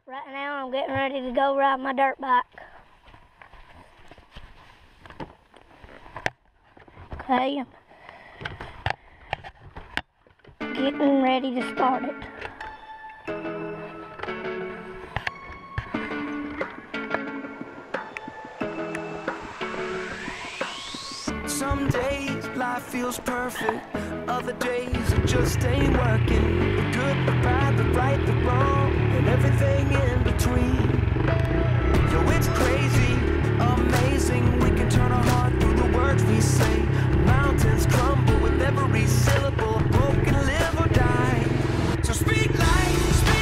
Right now I'm getting ready to go ride my dirt bike. Okay, I'm getting ready to start it. Some days life feels perfect, other days it just ain't working. The good, the bad, the right, the wrong, and everything in between. Yo, it's crazy, amazing, we can turn our heart through the words we say. Mountains crumble with every syllable, broken live or die. So speak life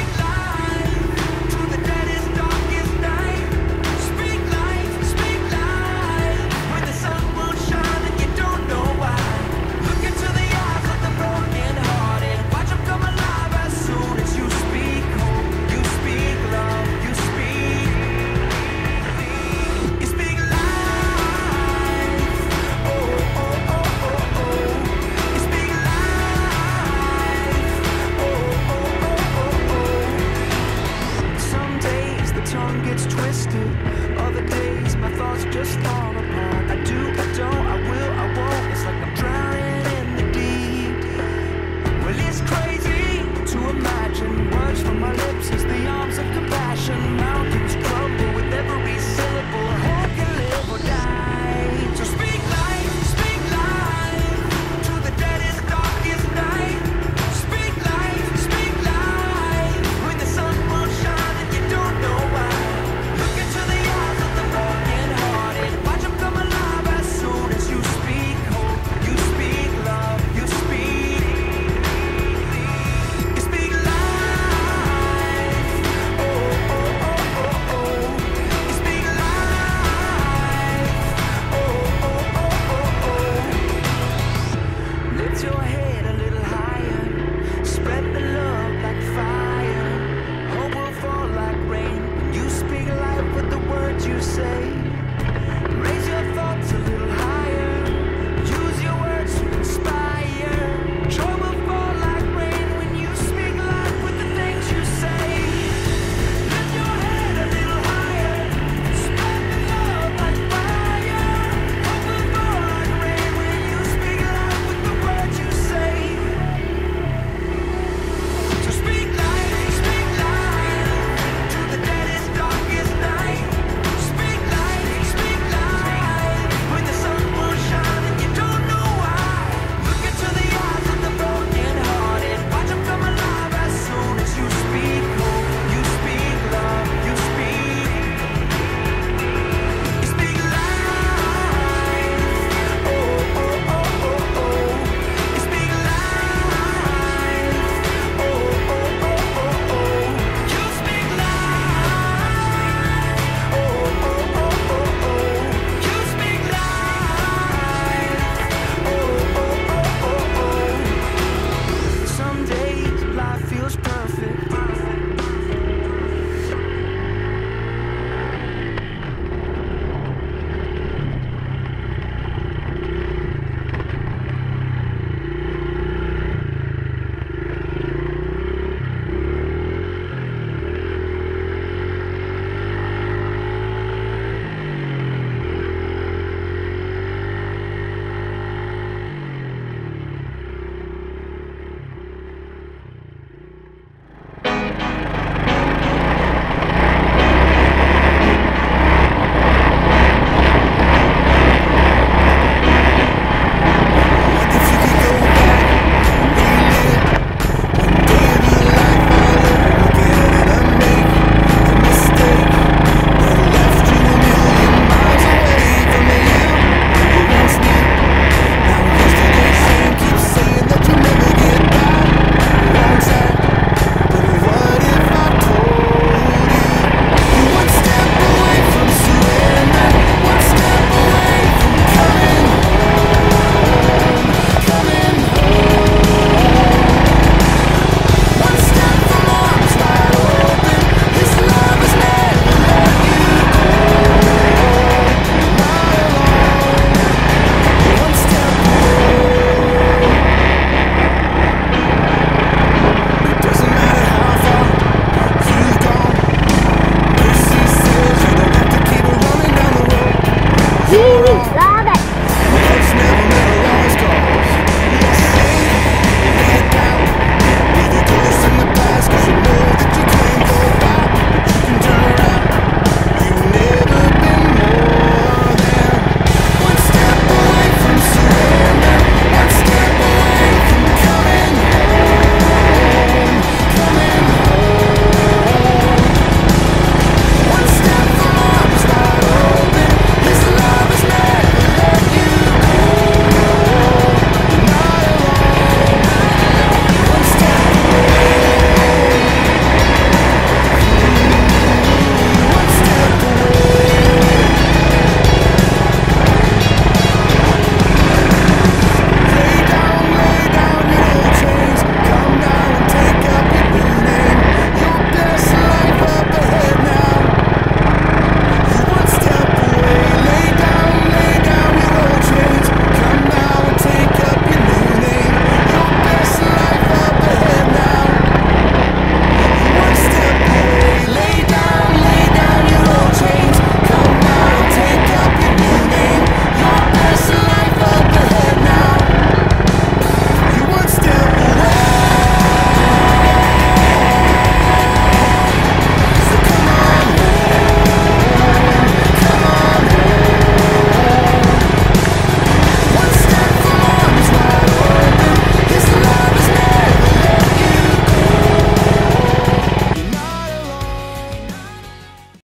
to the deadest, darkest night. Speak life when the sun won't shine and you don't know why. Look into the eyes of the broken hearted, watch them come alive as soon as you speak hope, you speak love, you speak life. Oh, oh, oh, oh, oh. You speak life. Oh, oh, oh, oh, oh. Some days the tongue gets twisted, other days my thoughts just fall